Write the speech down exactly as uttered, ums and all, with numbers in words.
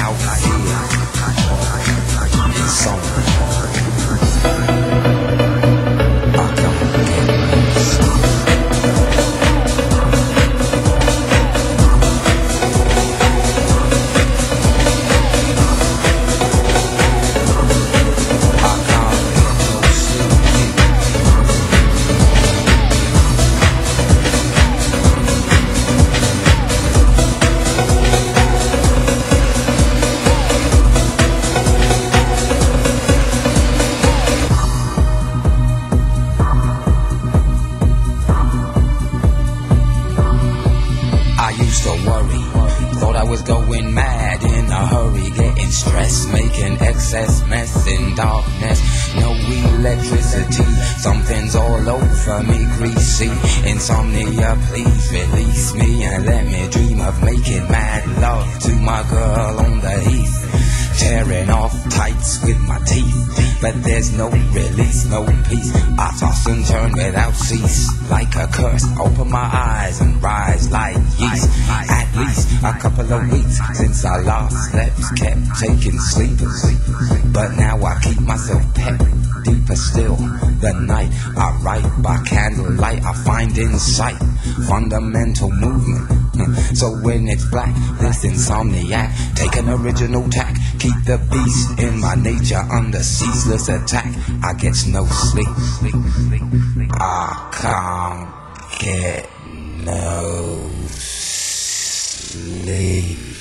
out here. Insomnia. I don't get no sleep. To worry, thought I was going mad in a hurry, getting stressed, making excess mess in darkness. No electricity, something's all over me, greasy. Insomnia, please release me and let me dream of making mad love to my girl on the heath, tearing off tights with my teeth. But there's no release, no peace. I toss and turn without cease, like a curse. Open my eyes and rise like yeast. At least a couple of weeks since I last slept, kept taking sleepers. But now I keep myself pet. Deeper still, the night I write by candlelight. I find insight, fundamental movement. So when it's black, this insomniac, take an original tack. Keep the beast in my nature under ceaseless attack. I get no sleep. I can't get no sleep.